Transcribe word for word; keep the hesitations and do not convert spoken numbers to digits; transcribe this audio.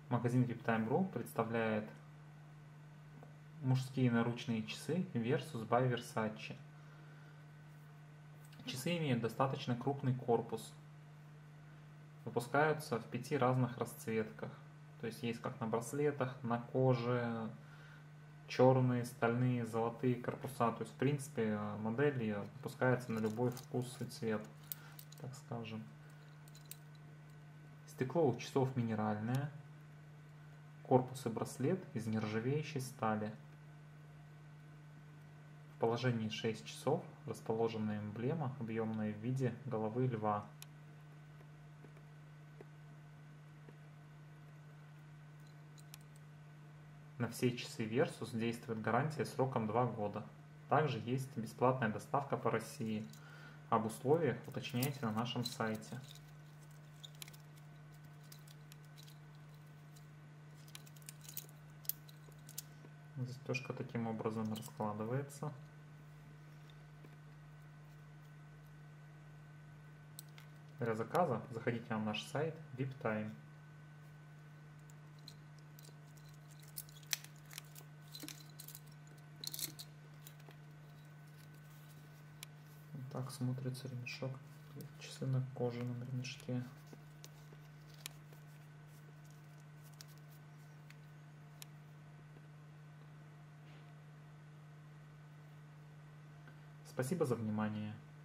Магазин VIPTime.ru представляет мужские наручные часы Versus by Versace. Часы имеют достаточно крупный корпус. Выпускаются в пяти разных расцветках. То есть есть как на браслетах, на коже, черные, стальные, золотые корпуса. То есть, в принципе, модель выпускается на любой вкус и цвет, так скажем. Стекло у часов минеральное. Корпус и браслет из нержавеющей стали. В положении шесть часов расположена эмблема, объемная в виде головы льва. На все часы Versus действует гарантия сроком два года. Также есть бесплатная доставка по России. Об условиях уточняйте на нашем сайте. Застежка таким образом раскладывается. Для заказа заходите на наш сайт VIPTime. Вот так смотрится ремешок. Часы на кожаном ремешке. Спасибо за внимание.